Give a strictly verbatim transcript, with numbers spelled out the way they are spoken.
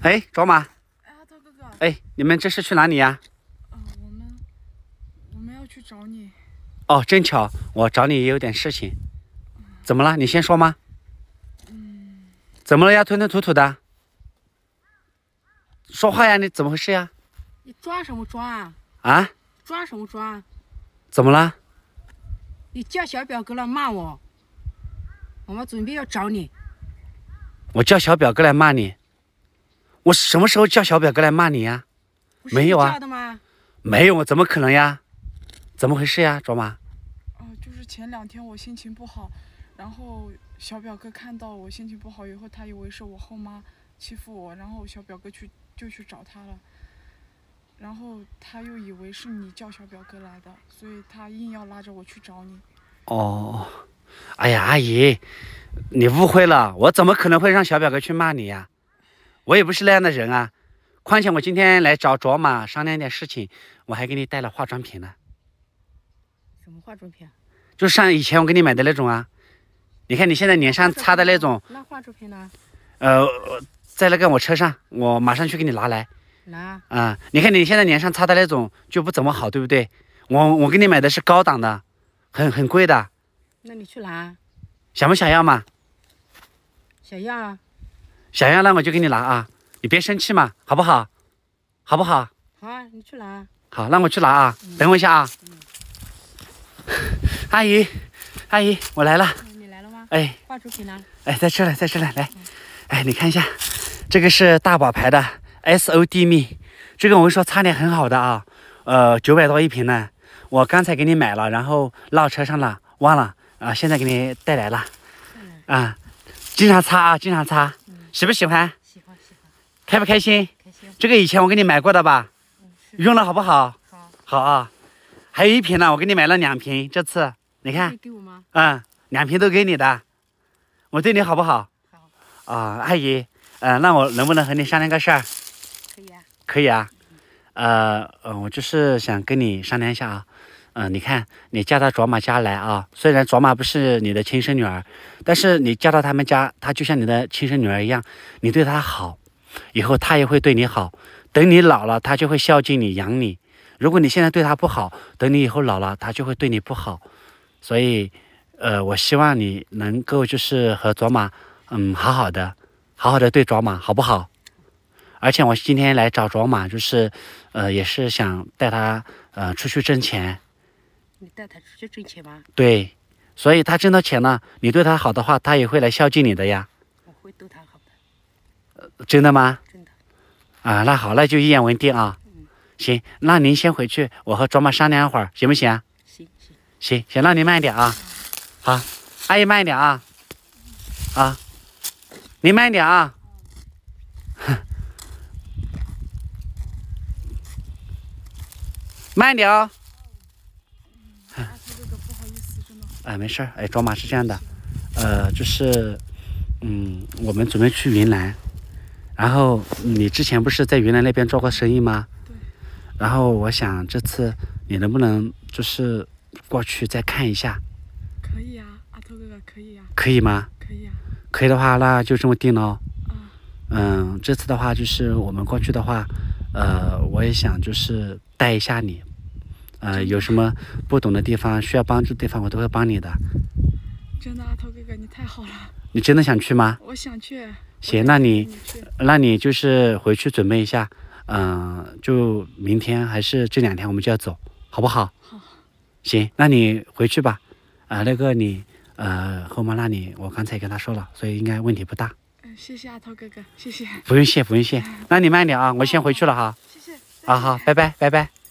哎，卓玛。 哎，阿涛哥哥。 哎，你们这是去哪里呀？ 呃，我们我们要去找你。 哦，真巧，我找你也有点事情。怎么了？你先说吗？ 嗯。 怎么了呀？吞吞吐吐的。说话呀！你怎么回事呀？ 你装什么装啊？ 啊？ 装什么装？ 怎么了？ 你叫小表哥来骂我，我们准备要找你。 我叫小表哥来骂你？我什么时候叫小表哥来骂你呀？没有啊。 叫的吗？ 没有，怎么可能呀？怎么回事呀，卓玛？ 哦、呃，就是前两天我心情不好，然后小表哥看到我心情不好以后，他以为是我后妈欺负我，然后小表哥去就去找他了，然后他又以为是你叫小表哥来的，所以他硬要拉着我去找你。 哦，哎呀，阿姨，你误会了，我怎么可能会让小表哥去骂你呀？我也不是那样的人啊。况且我今天来找卓玛商量点事情，我还给你带了化妆品呢。 什么化妆品？ 就像以前我给你买的那种啊。你看你现在脸上擦的那种。 那化妆品呢？ 呃，在那个我车上，我马上去给你拿来。 拿。 啊、嗯，你看你现在脸上擦的那种就不怎么好，对不对？我我给你买的是高档的，很很贵的。 那你去拿。 想不想要嘛？ 想要啊。 想要那我就给你拿啊，你别生气嘛，好不好？好不好？ 好啊，你去拿。 好，那我去拿啊，嗯、等我一下啊。嗯、阿姨，阿姨，我来了。 你来了吗？ 哎， 化妆品呢？ 哎，在这了，在这了，来，嗯、哎，你看一下，这个是大宝牌的 S O D 蜜，这个我跟你说擦脸很好的啊，呃，九百多一瓶呢。我刚才给你买了，然后落车上了，忘了啊，现在给你带来了。嗯、啊，经常擦啊，经常擦。喜不喜欢？ 喜欢喜欢。 开不开心？ 开心。 这个以前我给你买过的吧？ 嗯、 用了好不好？ 好。好啊。还有一瓶呢，我给你买了两瓶，这次你看。 给我吗？ 嗯，两瓶都给你的。我对你好不好？ 好。 啊，阿姨，呃，那我能不能和你商量个事儿？ 可以啊。 可以啊。呃呃，我就是想跟你商量一下啊。嗯、呃，你看，你嫁到卓玛家来啊，虽然卓玛不是你的亲生女儿，但是你嫁到他们家，她就像你的亲生女儿一样，你对她好，以后她也会对你好。等你老了，她就会孝敬你、养你。如果你现在对她不好，等你以后老了，她就会对你不好。所以，呃，我希望你能够就是和卓玛，嗯，好好的，好好的对卓玛，好不好？而且我今天来找卓玛，就是，呃，也是想带她，呃，出去挣钱。 你带他出去挣钱吗？ 对，所以他挣到钱了，你对他好的话，他也会来孝敬你的呀。 我会对他好的。 呃、真的吗？ 真的。 啊，那好，那就一言为定啊。嗯。行，那您先回去，我和卓玛商量一会儿，行不行？ 行行。 行行，那您慢一点啊。好，阿姨慢一点啊。啊，您慢一点啊。慢一点哦。哎，没事儿。哎，卓玛是这样的，呃，就是，嗯，我们准备去云南，然后你之前不是在云南那边做过生意吗？ 对。 然后我想这次你能不能就是过去再看一下？ 可以啊，阿头哥哥可以啊。 可以吗？ 可以啊。 可以的话，那就这么定了。 啊。 嗯，这次的话就是我们过去的话，呃，我也想就是带一下你。呃，有什么不懂的地方，需要帮助的地方，我都会帮你的。 真的，阿涛哥哥，你太好了。 你真的想去吗？ 我想去。 行，那你， 你那你就是回去准备一下，嗯、呃，就明天还是这两天我们就要走，好不好？ 好。 行，那你回去吧。啊、呃，那个你，呃，后妈那里我刚才跟他说了，所以应该问题不大。 嗯，谢谢阿涛哥哥，谢谢。 不用谢，不用谢。那你慢点啊，我先回去了哈。 谢谢。 啊好，拜拜，拜拜。